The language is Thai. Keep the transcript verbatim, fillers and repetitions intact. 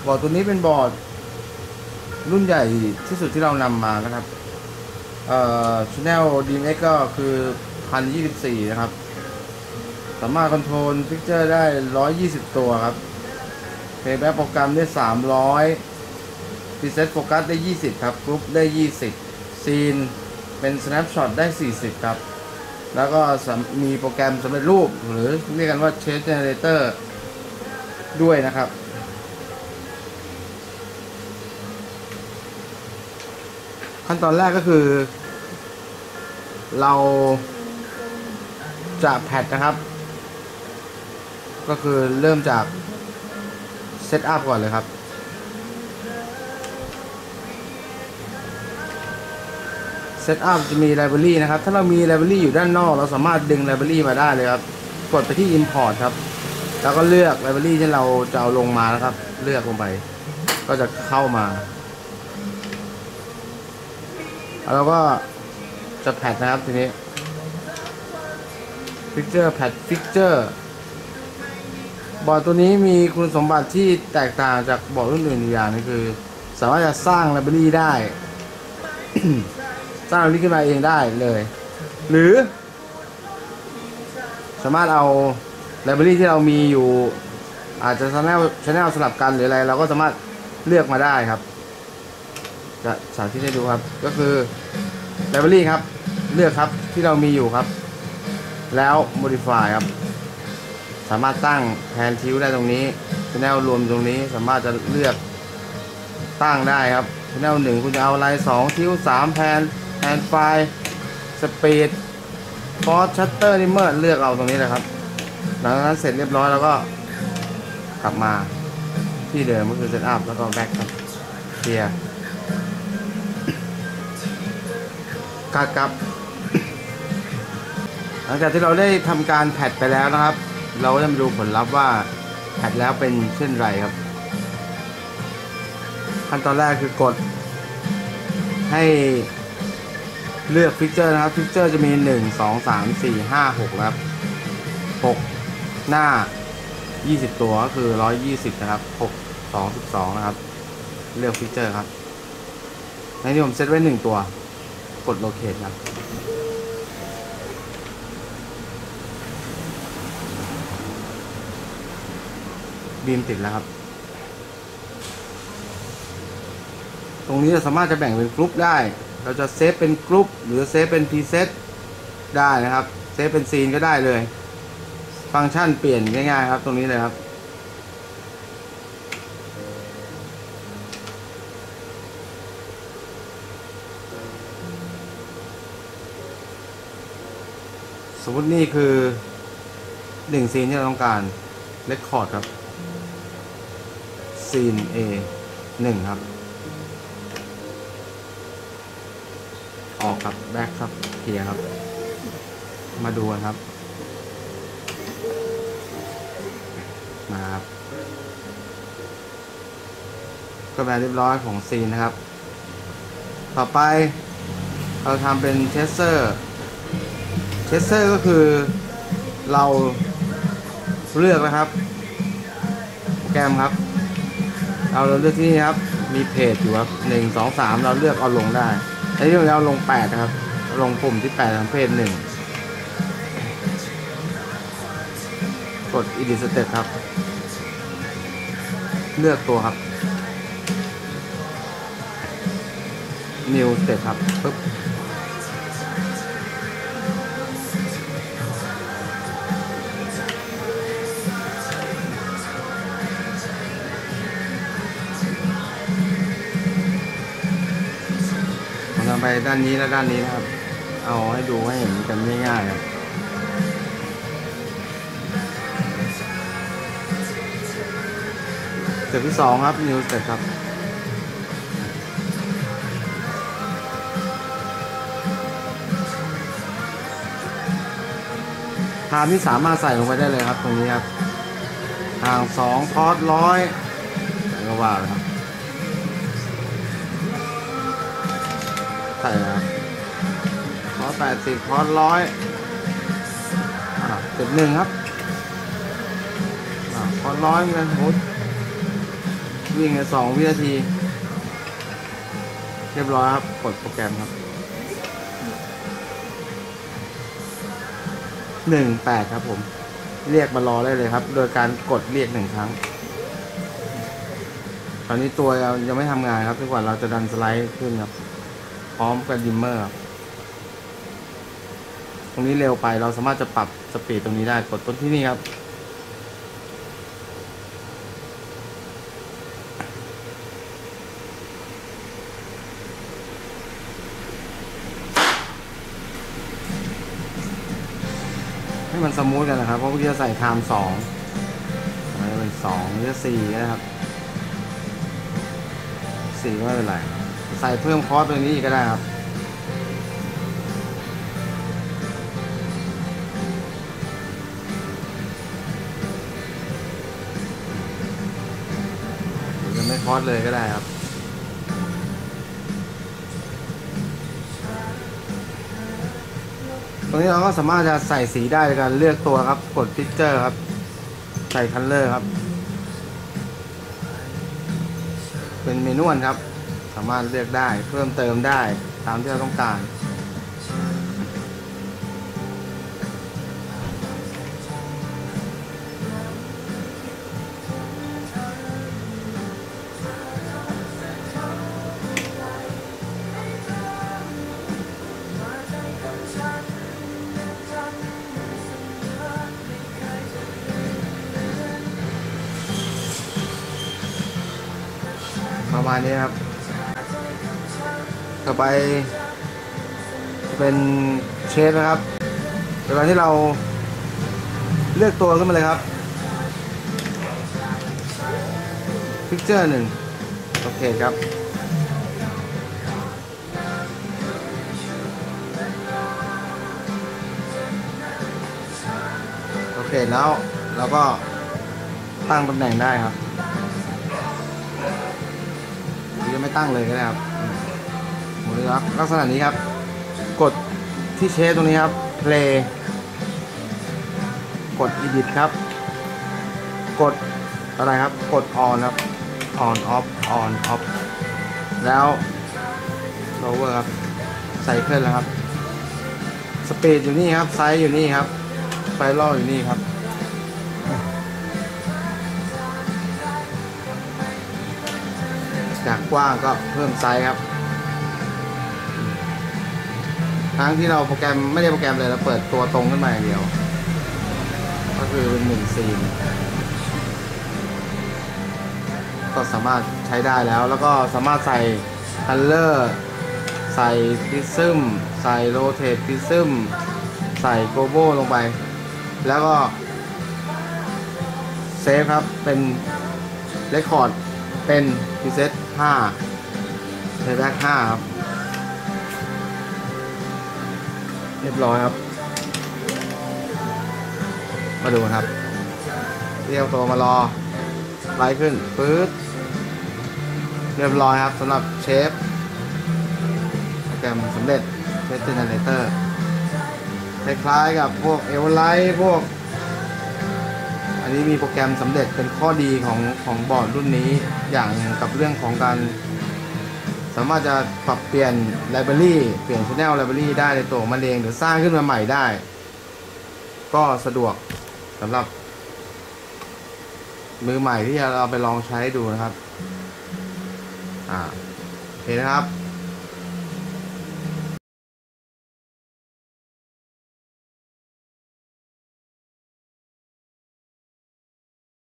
บอร์ดตัวนี้เป็นบอร์ดรุ่นใหญ่ที่สุดที่เรานำมานะครับเอ่อ Channel ดี เอ็ม เอ็กซ์ ก็คือ หนึ่งพันยี่สิบสี่ นะครับสามารถคอนโทรลพิกเจอร์ได้หนึ่งร้อยยี่สิบตัวครับเพย์แบ็กโปรแกรมได้สามร้อยพีเซตโฟกัสได้ยี่สิบครับกรุ๊ปได้ยี่สิบซีนเป็น snapshot ได้สี่สิบครับแล้วก็มีโปรแกรมสำเร็จรูปหรือเรียกกันว่า Chase Generator ด้วยนะครับขั้นตอนแรกก็คือเราจะแพทนะครับก็คือเริ่มจากเซตอัพก่อนเลยครับเซตอัพจะมีไลบรารีนะครับถ้าเรามีไลบรารีอยู่ด้านนอกเราสามารถดึงไลบรารีมาได้เลยครับกดไปที่ Import ครับแล้วก็เลือกไลบรารีที่เราจะเอาลงมานะครับเลือกลงไปก็จะเข้ามาแล้วก็จะแพทนะครับทีนี้ Picture Pad Picture บอร์ดตัวนี้มีคุณสมบัติที่แตกต่างจากบอร์ดรุ่นอื่นอย่างนึงคือสามารถจะสร้างไลบรารีได้ สร้างไลบรารีขึ้นมาเองได้เลยหรือสามารถเอาไลบรารีที่เรามีอยู่อาจจะ channel channel สลับกันหรืออะไรเราก็สามารถเลือกมาได้ครับจะสาธิตให้ดูครับก็คือไลบรารีครับเลือกครับที่เรามีอยู่ครับแล้ว modify ครับสามารถตั้งแทนทิวได้ตรงนี้ channel รวมตรงนี้สามารถจะเลือกตั้งได้ครับ channel หนึ่งคุณจะเอาอะไรสองทิวสามแพนแพนไฟล์สปีดฟอสชัตเตอร์นิเมอร์เลือกเอาตรงนี้เลยครับหลังจากนั้นเสร็จเรียบร้อยแล้วก็กลับมาที่เดิมก็คือเซตอัพแล้วก็แบ็คครับเคลียร์การ์ดครับหลังจากที่เราได้ทำการแพทไปแล้วนะครับเราก็จะมาดูผลลัพธ์ว่าแพทแล้วเป็นเช่นไรครับขั้นตอนแรกคือกดให้เลือกฟิกเจอร์นะครับฟิกเจอร์จะมีหนึ่ง สอง สาม สี่ ห้า หกครับหกหน้ายี่สิบตัวก็คือหนึ่งร้อยยี่สิบนะครับหก สอง สิบสองนะครับเลือกฟิกเจอร์ครับในนี้ผมเซตไว้หนึ่งตัวกดโลเคทครับบีมติดแล้วครับตรงนี้เราสามารถจะแบ่งเป็นกรุ๊ปได้เราจะเซฟเป็นกรุ๊ปหรือเซฟเป็นพรีเซตได้นะครับเซฟเป็นซีนก็ได้เลยฟังก์ชันเปลี่ยนง่ายๆครับตรงนี้เลยครับสมมตินี่คือหนึ่งซีนที่เราต้องการเรคคอร์ดครับซีน A หนึ่งครับออกครับแบ็คครับเคลียร์ครับมาดูกันครับมาครับก็แบบเรียบร้อยของซีนนะครับต่อไปเราทำเป็นเทสเซอร์เทสเซอร์ก็คือเราเลือกนะครับโปรแกรมครับเราเลือกที่นี่ครับมีเพจอยู่ครับหนึ่ง สอง สามเราเลือกเอาลงได้อันนี้เราลงแปดนะครับลงปุ่มที่แปดของเพจหนึ่งกด Edit Step ครับเลือกตัวครับ New Step ครับปึ๊บไปด้านนี้และด้านนี้นะครับเอาให้ดูให้เห็นกันง่ายๆครับสเต็ปที่สองครับ New Step ครับทางที่สามารถใส่ลงไปได้เลยครับตรงนี้ครับทางสองพอร์ตร้อยก็ว่าเลยครับใส่ครับพอร์ตแปดสิบพอร์ตร้อยอ่าจุดหนึ่งครับอ่าพอร์ตร้อยเงินสมมติวิ่งในสองวินาทีเรียบร้อยครับกดโปรแกรมครับหนึ่งแปดครับผมเรียกมารอได้เลยครับโดยการกดเรียกหนึ่งครั้งตอนนี้ตัวเรายังไม่ทำงานครับจนกว่าเราจะดันสไลด์ขึ้นครับพร้อมกับดิมเมอร์ครับตรงนี้เร็วไปเราสามารถจะปรับสปีดตรงนี้ได้กดต้นที่นี่ครับให้มันสมูทกันนะครับเพราะว่าจะใส่ไทม์สองอะไรเป็นสองหรือสี่นะครับสี่ไม่เป็นไรใส่เพิ่มคอร์สตรงนี้อีกก็ได้ครับหรือจะไม่คอร์สเลยก็ได้ครับตรงนี้เราก็สามารถจะใส่สีได้ในการเลือกตัวครับกดพิกเจอร์ครับใส่คัลเลอร์ครับเป็นเมนูครับสามารถเลือกได้เพิ่มเติมได้ตามที่เราต้องการประมาณนี้ครับต่อไปเป็นเชฟนะครับเวลาที่เราเลือกตัวขึ้นมาเลยครับพิกเจอร์หนึ่งโอเคครับโอเคแล้วเราก็ตั้งตำแหน่งได้ครับหรือจะไม่ตั้งเลยก็ได้ครับหมุนลักษณะนี้ครับกดที่เชฟตรงนี้ครับ play กด edit ครับกดอะไรครับกด on ครับ on off on off แล้ว lower ครับไซเคิลแล้วครับสปีดอยู่นี่ครับไซส์อยู่นี่ครับไฟลออยู่นี่ครับจากกว้างก็เพิ่มไซส์ครับทั้งที่เราโปรแกรมไม่ได้โปรแกรมเลยเราเปิดตัวตรงขึ้นมาอย่างเดียวก็คือเป็นหนึ่งซีนก็สามารถใช้ได้แล้วแล้วก็สามารถใส่คัลเลอร์ใส่พิซึมใส่โรเทตพิซึมใส่โกโบลงไปแล้วก็เซฟครับเป็นเรคคอร์ดเป็นพิเซตห้าเพย์แบ็กห้าครับเรียบร้อยครับมาดูครับเรียกตัวมารอไล่ขึ้นปื๊ดเรียบร้อยครับสำหรับเชฟโปรแกรมสำเร็จเชฟเจเนเรเตอร์คล้ายๆกับพวกเอเวอร์ไลท์พวกอันนี้มีโปรแกรมสำเร็จเป็นข้อดีของของบอร์ดรุ่นนี้อย่างกับเรื่องของการสามารถจะปรับเปลี่ยนไลบรารีเปลี่ยน channel ไลบรารีได้ในตัวมันเองหรือสร้างขึ้นมาใหม่ได้ก็สะดวกสำหรับมือใหม่ที่จะเราไปลองใช้ดูนะครับอ่าโอเคนะครับ